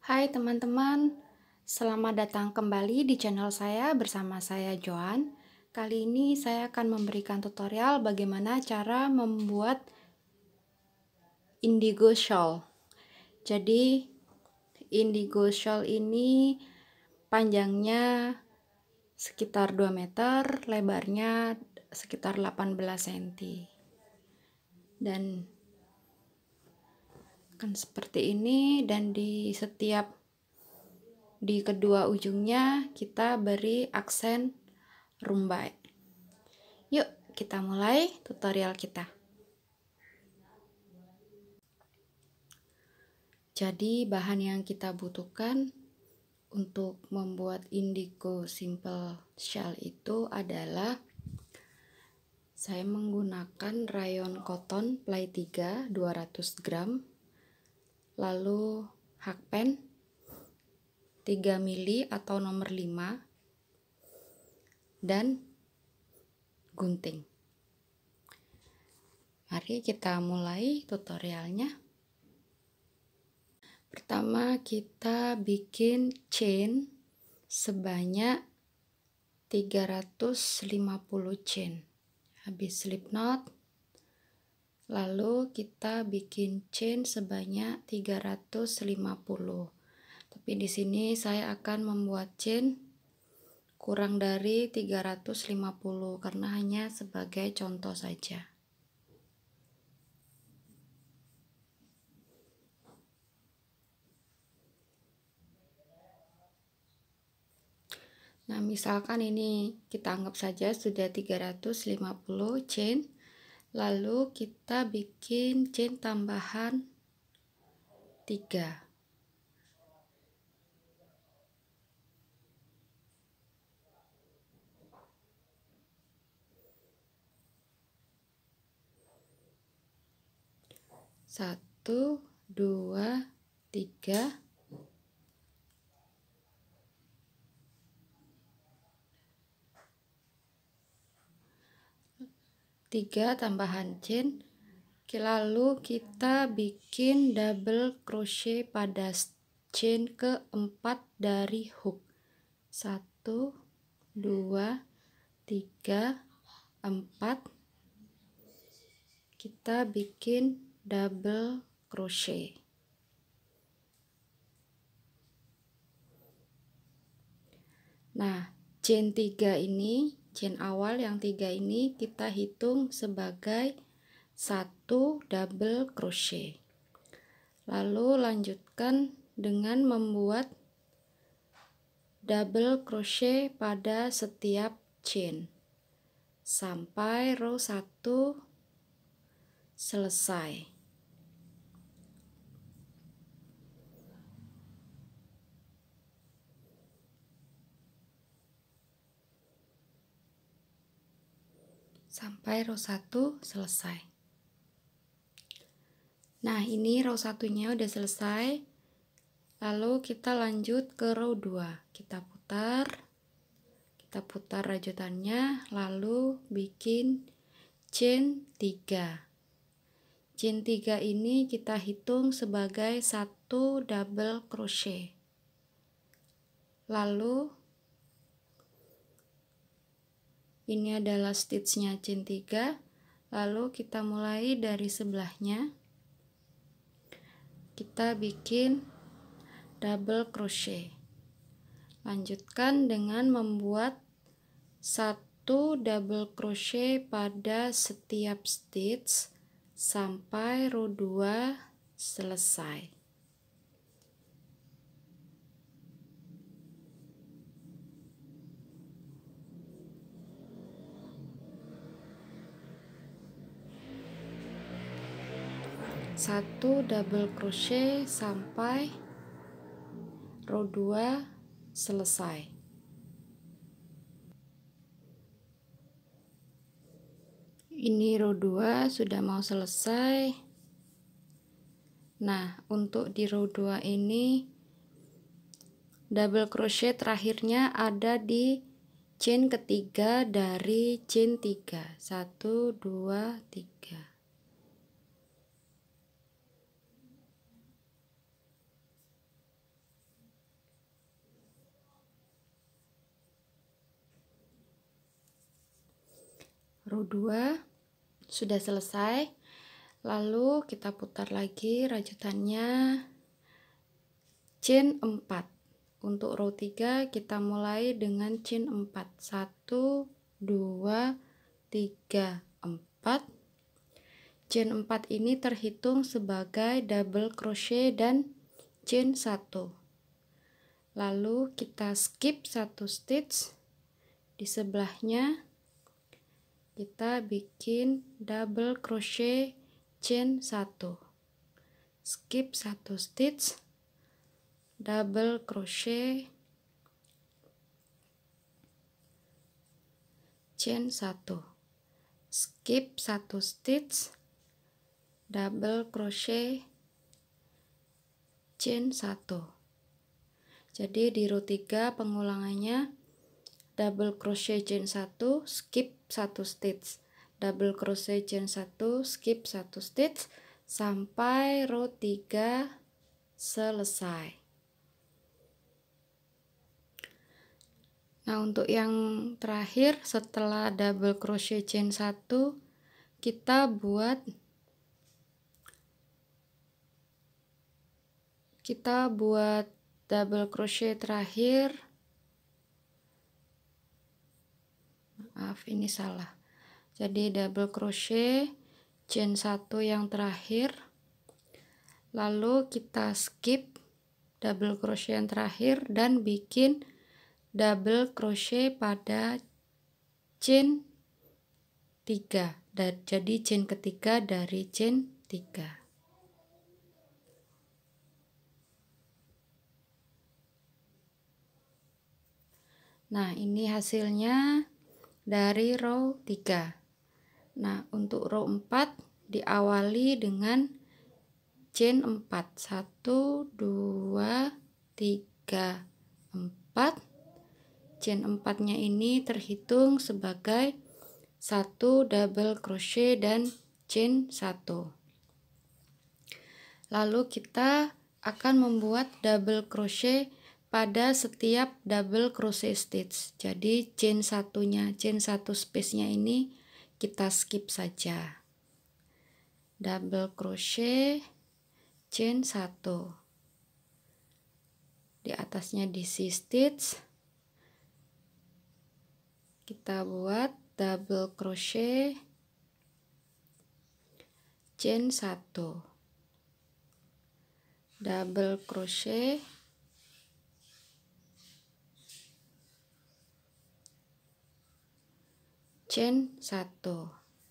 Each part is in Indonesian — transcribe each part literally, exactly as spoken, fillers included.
Hai teman-teman, selamat datang kembali di channel saya bersama saya Joan. Kali ini saya akan memberikan tutorial bagaimana cara membuat indigo shawl. Jadi indigo shawl ini panjangnya sekitar dua meter, lebarnya sekitar delapan belas sentimeter. Dan kan seperti ini, dan di setiap di kedua ujungnya kita beri aksen rumbai. Yuk kita mulai tutorial kita. Jadi bahan yang kita butuhkan untuk membuat indigo simple shawl itu adalah saya menggunakan rayon cotton ply tiga dua ratus gram, lalu hakpen tiga mili atau nomor lima, dan gunting. Mari kita mulai tutorialnya. Pertama kita bikin chain sebanyak tiga ratus lima puluh chain. Habis slip knot, lalu kita bikin chain sebanyak tiga ratus lima puluh. Tapi di sini saya akan membuat chain kurang dari tiga ratus lima puluh karena hanya sebagai contoh saja. Nah, misalkan ini kita anggap saja sudah tiga ratus lima puluh chain, lalu kita bikin chain tambahan tiga. Satu, dua, tiga. Tiga tambahan chain, lalu kita bikin double crochet pada chain keempat dari hook. Satu, dua, tiga, empat. Kita bikin double crochet. Nah, chain tiga ini, chain awal yang tiga ini kita hitung sebagai satu double crochet. Lalu lanjutkan dengan membuat double crochet pada setiap chain sampai row satu selesai. Sampai row satu selesai. Nah, ini row satunya udah selesai. Lalu kita lanjut ke row dua. Kita putar. Kita putar rajutannya, lalu bikin chain tiga. Chain tiga ini kita hitung sebagai satu double crochet. Lalu ini adalah stitchnya chain tiga, lalu kita mulai dari sebelahnya, kita bikin double crochet. Lanjutkan dengan membuat satu double crochet pada setiap stitch sampai row dua selesai. Satu double crochet sampai row dua selesai. Ini row dua sudah mau selesai. Nah, untuk di row dua ini double crochet terakhirnya ada di chain ketiga dari chain tiga. Satu, dua, tiga. row dua sudah selesai. Lalu kita putar lagi rajutannya chain empat. Untuk row tiga kita mulai dengan chain empat. satu, dua, tiga, empat. Chain empat ini terhitung sebagai double crochet dan chain satu. Lalu kita skip satu stitch. Di sebelahnya kita bikin double crochet chain satu. Skip satu stitch, double crochet chain satu. Skip satu stitch, double crochet chain satu. Jadi di row tiga pengulangannya double crochet chain satu, skip satu stitch, double crochet chain satu, skip satu stitch sampai row tiga selesai. Nah, untuk yang terakhir setelah double crochet chain satu kita buat kita buat double crochet terakhir. Maaf, ini salah. Jadi double crochet chain satu yang terakhir. Lalu kita skip double crochet yang terakhir dan bikin double crochet pada chain tiga. Dan jadi chain ketiga dari chain tiga. Nah, ini hasilnya dari row tiga. Nah, untuk row empat diawali dengan chain empat. satu, dua, tiga, empat. Chain empat-nya ini terhitung sebagai satu double crochet dan chain satu. Lalu kita akan membuat double crochet pada setiap double crochet stitch. Jadi chain satunya, chain satu space-nya ini kita skip saja. Double crochet chain satu. Di atasnya diisi stitch. Kita buat double crochet chain satu. Double crochet chain satu,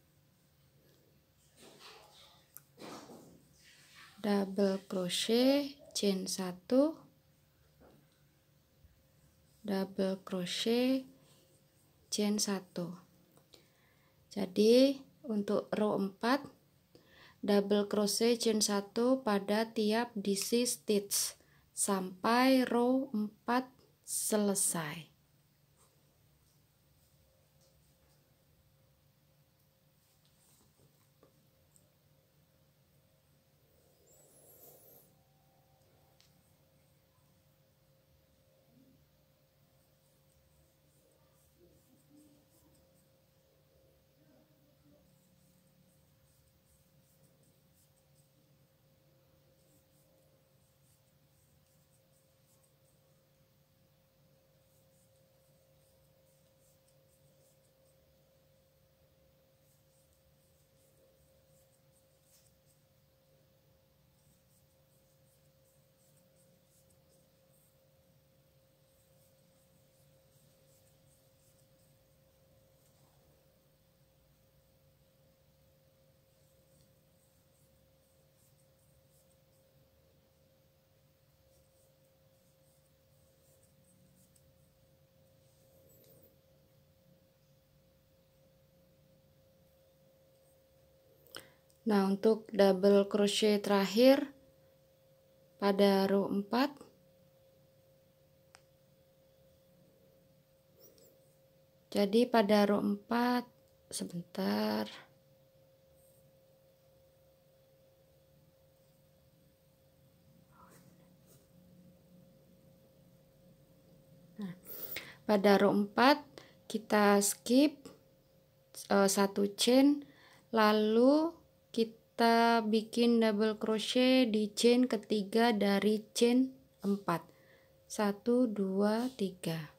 double crochet chain satu, double crochet chain satu. Jadi untuk row empat double crochet chain satu pada tiap diisi stitch sampai row empat selesai. Nah, untuk double crochet terakhir pada row empat jadi pada row empat sebentar. Nah, pada row empat kita skip uh, satu chain, lalu kita bikin double crochet di chain ketiga dari chain empat. Satu, dua, tiga.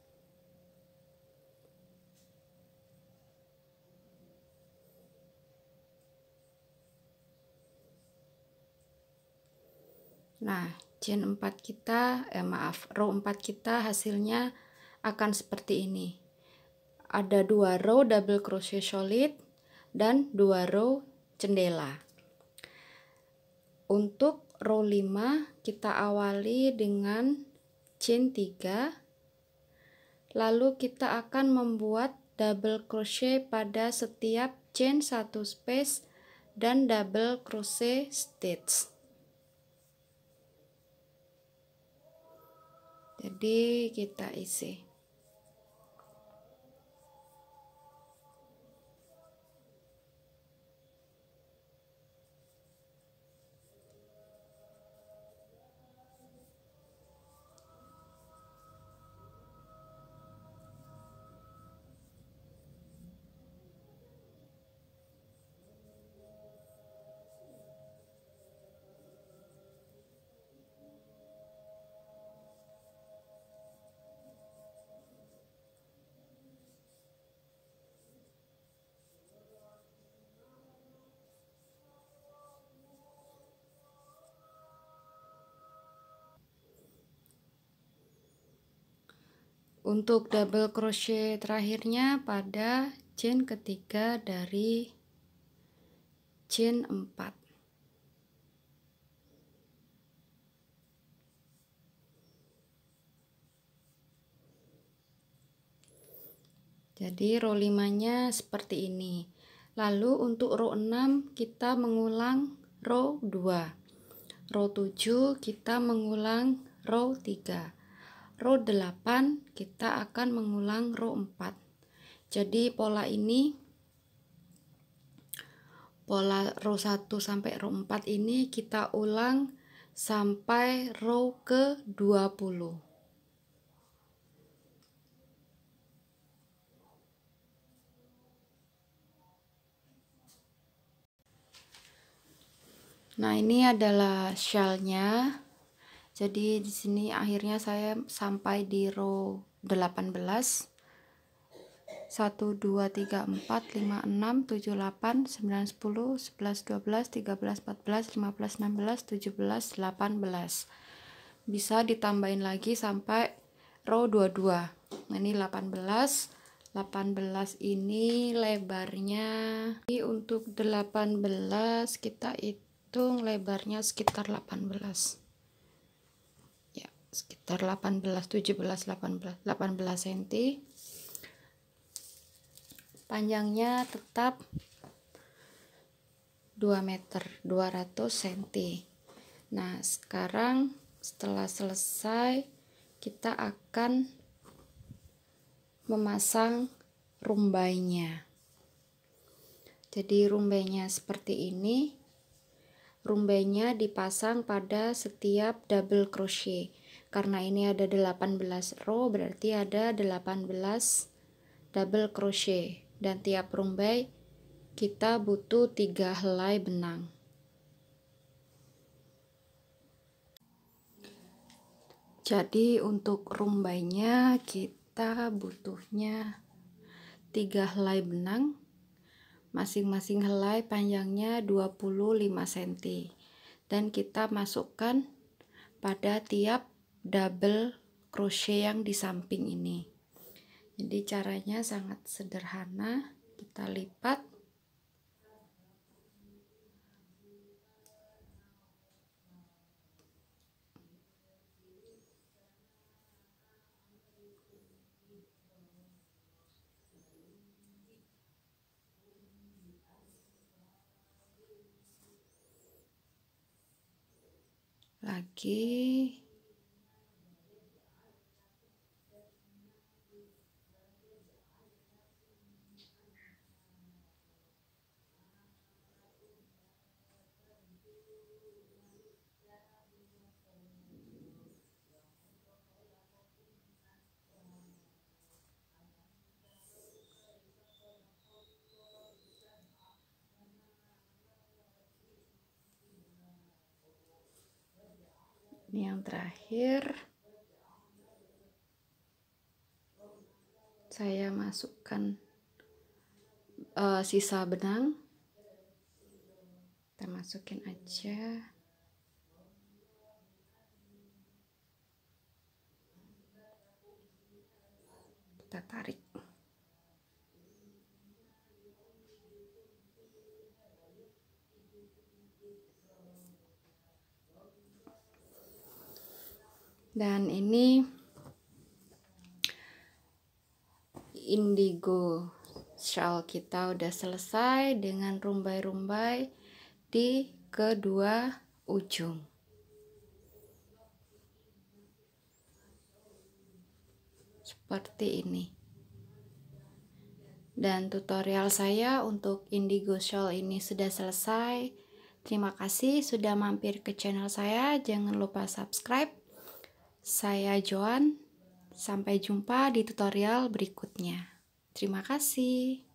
Nah, chain empat kita, eh maaf, row empat kita hasilnya akan seperti ini. Ada dua row double crochet solid dan dua row jendela. Untuk row lima kita awali dengan chain tiga. Lalu kita akan membuat double crochet pada setiap chain satu space dan double crochet stitch. Jadi kita isi. Untuk double crochet terakhirnya pada chain ketiga dari chain empat. Jadi row lima-nya seperti ini. Lalu untuk row enam kita mengulang row dua. Row tujuh kita mengulang row tiga. Row delapan kita akan mengulang row empat. Jadi pola ini, pola row satu sampai row empat ini kita ulang sampai row ke dua puluh. Nah, ini adalah shellnya. Jadi di sini akhirnya saya sampai di row delapan belas. satu, dua, tiga, empat, lima, enam, tujuh, delapan, sembilan, sepuluh, sebelas, dua belas, tiga belas, empat belas, lima belas, enam belas, tujuh belas, delapan belas. Bisa ditambahin lagi sampai row dua puluh dua. Nah, ini delapan belas. delapan belas ini lebarnya. Untuk delapan belas kita hitung lebarnya sekitar delapan belas. Sekitar delapan belas, tujuh belas, delapan belas, delapan belas senti. Panjangnya tetap dua meter, dua ratus senti. Nah, sekarang setelah selesai kita akan memasang rumbainya. Jadi rumbainya seperti ini. Rumbainya dipasang pada setiap double crochet. Karena ini ada delapan belas row, berarti ada delapan belas double crochet, dan tiap rumbai kita butuh tiga helai benang. Jadi untuk rumbainya kita butuhnya tiga helai benang, masing-masing helai panjangnya dua puluh lima senti, dan kita masukkan pada tiap double crochet yang di samping ini. Jadi caranya sangat sederhana, kita lipat, lagi, Ini yang terakhir. Saya masukkan uh, sisa benang. Kita masukin aja. Kita tarik. Dan ini indigo shawl kita udah selesai dengan rumbai-rumbai di kedua ujung. Seperti ini. Dan tutorial saya untuk indigo shawl ini sudah selesai. Terima kasih sudah mampir ke channel saya. Jangan lupa subscribe. Saya Joan. Sampai jumpa di tutorial berikutnya. Terima kasih.